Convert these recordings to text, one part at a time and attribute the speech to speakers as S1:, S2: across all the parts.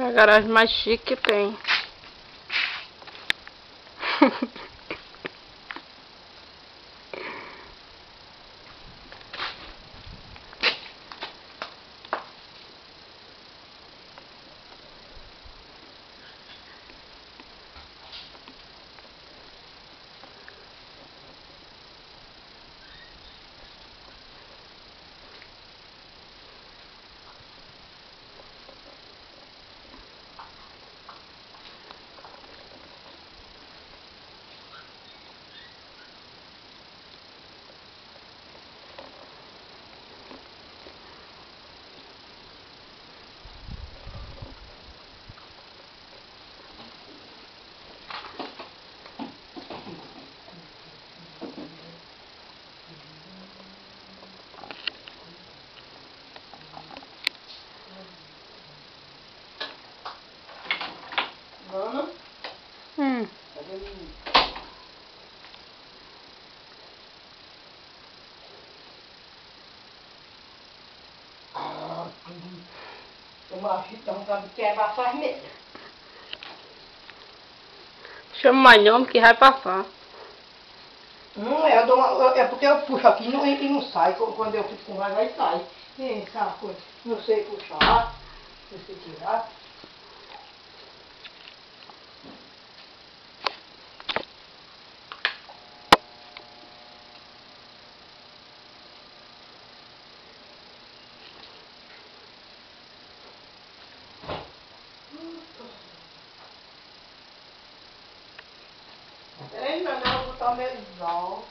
S1: É a garagem mais chique que tem.
S2: Ana?
S1: Cadê
S2: o menino? O macho dá vontade de quebrar a farmeira.
S1: Chama mais nome que vai passar.
S2: É porque eu puxo aqui e não sai. Quando eu fico com raiva, aí sai. Sabe? Não sei puxar, não sei tirar. Peraí, meu não, vou botar o meu exalto.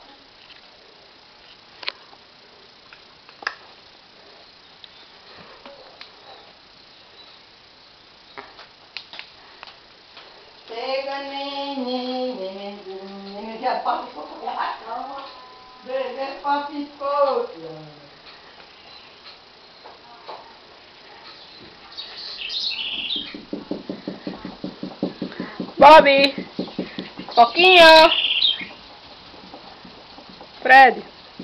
S2: Chega, neném, já passou a cama, bebê passou.
S1: Bobby! Coquinha! Fred!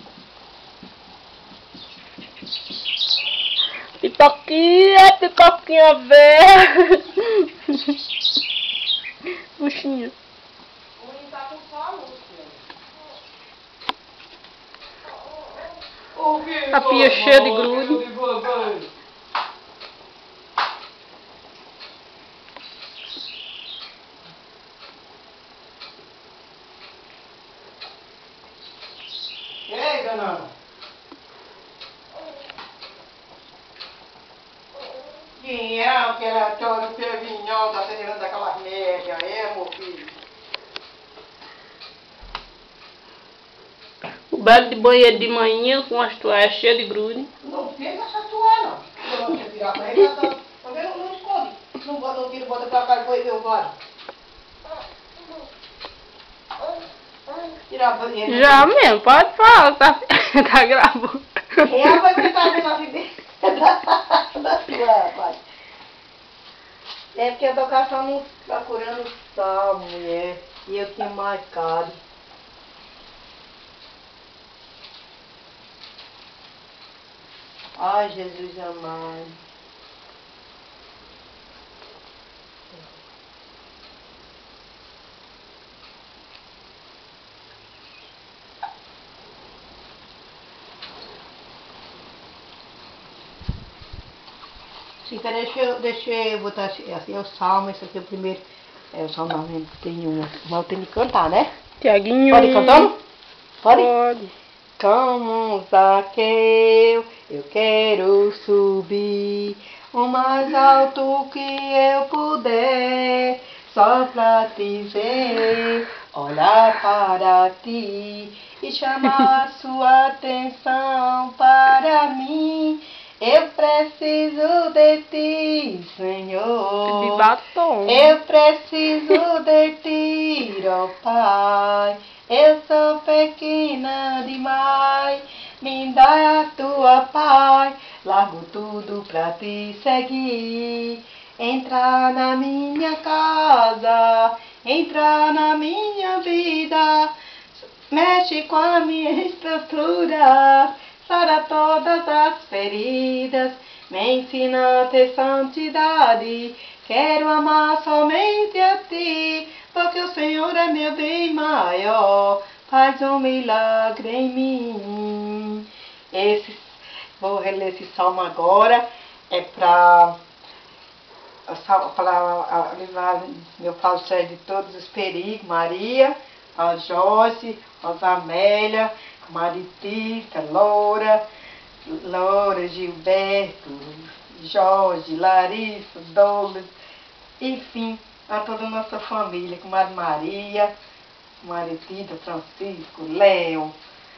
S1: Pipoquinha verde! Puxinha.
S2: O menino tá com fome,
S1: A pia cheia de grude.
S2: Ei, danada. Quem é aquela chora pervinhão da ceneira daquelas médias, meu filho?
S1: O belo de banheiro de manhã com as toalhas cheias de grude.
S2: Não pega essa toalha, não. Eu não quero tirar pra ele, tá vendo? Não esconde. Não tira, bota pra cá e põe meu vaso. Tirar pra ele.
S1: Já mesmo, pode falar, tá gravando.
S2: Ela vai ficar vendo a vida da tua, pai. É porque eu tô caçando, procurando sal, mulher. E eu tinha marcado. Ai, Jesus amado. Sim, peraí, deixa eu botar assim, é o salmo, esse aqui é o primeiro. É o salmo não, mesmo, tem um. Mas tem que cantar, né?
S1: Tiaguinho.
S2: Pode ir cantando? Pode?
S1: Pode.
S2: Como Zaqueu, eu quero subir o mais alto que eu puder, só pra te ver, olhar para ti e chamar sua atenção para mim. Eu preciso de ti, Senhor.
S1: De batom.
S2: Eu preciso de ti, ó Pai. Eu sou pequena demais. Me dá a tua paz. Largo tudo pra te seguir. Entra na minha casa. Entra na minha vida. Mexe com a minha estrutura. Sara todas as feridas. Me ensina a ter santidade. Quero amar somente a ti, porque o Senhor é meu bem maior. Faz um milagre em mim. Vou reler esse salmo agora. É para livrar meu Pai do céu de todos os perigos. Maria, a Joyce, Rosamélia, Maritita, Laura, Gilberto, Jorge, Larissa, Douglas, enfim, a toda a nossa família, com Maria, Maritita, Francisco, Léo,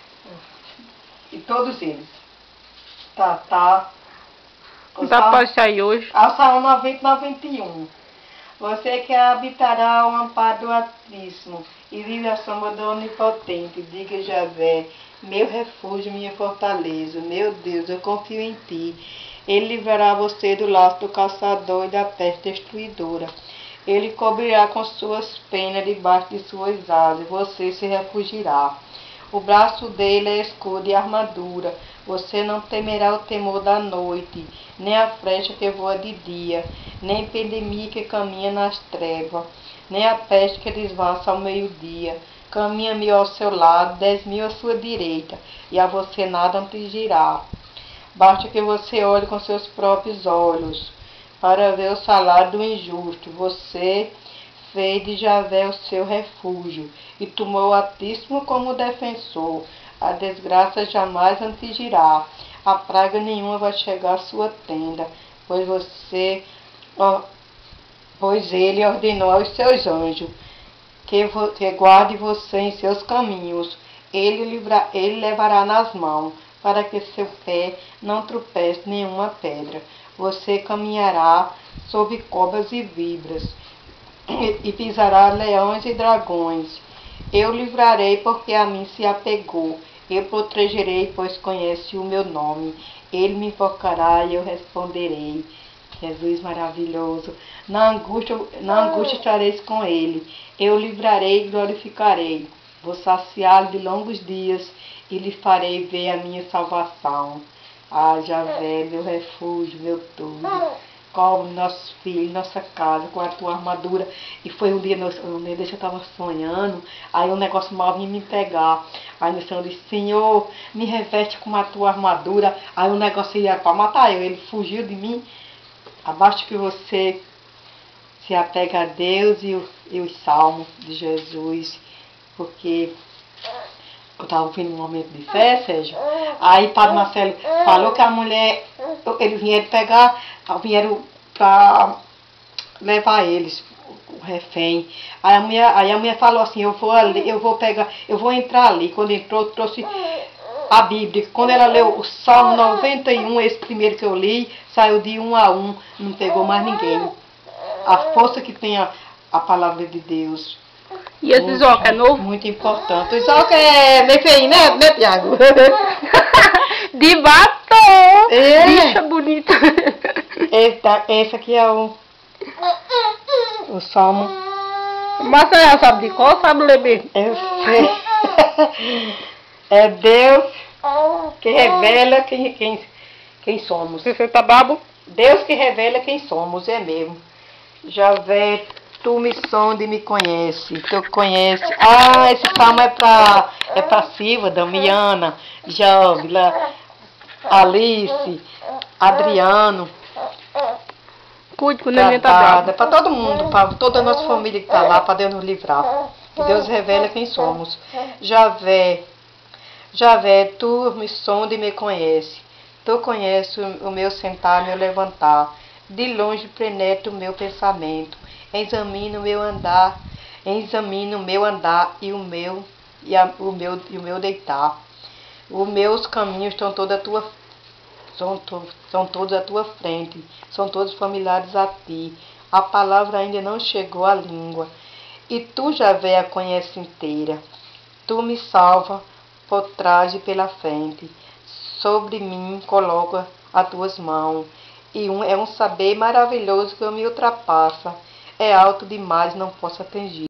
S2: e todos eles. Tá.
S1: Dá para sair hoje.
S2: Ao Salmo 91. Você que habitará ao amparo do Altíssimo e vive à sombra do Onipotente, diga Javé, meu refúgio, minha fortaleza, meu Deus, eu confio em ti. Ele livrará você do laço do caçador e da peste destruidora. Ele cobrirá com suas penas debaixo de suas asas, você se refugiará. O braço dele é escudo e armadura. Você não temerá o temor da noite, nem a flecha que voa de dia, nem a epidemia que caminha nas trevas, nem a peste que desvassa ao meio-dia. Caminha 1000 ao seu lado, 10.000 à sua direita, e a você nada atingirá. Basta que você olhe com seus próprios olhos para ver o salário do injusto. Você fez de Javé o seu refúgio e tomou o Altíssimo como defensor. A desgraça jamais atingirá, a praga nenhuma vai chegar à sua tenda, pois ele ordenou aos seus anjos que guarde você em seus caminhos. Ele levará nas mãos, para que seu pé não tropece nenhuma pedra. Você caminhará sobre cobras e vibras, e pisará leões e dragões. Eu livrarei, porque a mim se apegou. Eu protegerei, pois conhece o meu nome. Ele me invocará e eu responderei. Jesus maravilhoso. Na angústia estareis com ele. Eu livrarei e glorificarei. Vou saciá-lo de longos dias e lhe farei ver a minha salvação. Ah, Javé, meu refúgio, meu tudo. Cobre nossos filhos, nossa casa com a tua armadura. E foi um dia eu estava sonhando, aí um negócio mal vinha me pegar. Aí o Senhor disse, Senhor, me reveste com a tua armadura. Aí o negócio ia para matar eu, ele fugiu de mim. Abaixo que você se apega a Deus e os salmos de Jesus, porque eu estava ouvindo um momento de fé, Sérgio. Aí Padre Marcelo falou que a mulher, eles vieram para levar eles, o refém. Aí a mulher falou assim, eu vou entrar ali. Quando entrou, trouxe a Bíblia. Quando ela leu o Salmo 91, esse primeiro que eu li, saiu de 1 a 1, não pegou mais ninguém. A força que tem a palavra de Deus.
S1: E esse Isoca é novo?
S2: Muito importante. O Isoca é meio feio, né, Tiago?
S1: De batom!
S2: É.
S1: Bicha bonita.
S2: Esse aqui é o Salmo.
S1: Mas você já sabe de qual? Sabe ler mesmo?
S2: Eu sei. É Deus que revela quem somos.
S1: Você tá babo?
S2: Deus que revela quem somos, é mesmo. Javé, tu me sonda e me conhece. Tu conhece. Ah, esse salmo é pra Silva, Damiana, Jovila, Alice, Adriano.
S1: Cuide que o neném tá bravo.
S2: É pra todo mundo, pra toda a nossa família que tá lá, pra Deus nos livrar. Que Deus revela quem somos. Javé, tu me sonda e me conhece. Tu conheces o meu sentar, meu levantar. De longe penetra o meu pensamento. Examina o meu andar e o meu deitar. Os meus caminhos são todos à tua frente, são todos familiares a ti. A palavra ainda não chegou à língua, e tu, Javé, a conheces inteira. Tu me salva por trás e pela frente. Sobre mim coloca as tuas mãos. E é um saber maravilhoso que me ultrapassa. É alto demais, não posso atingir.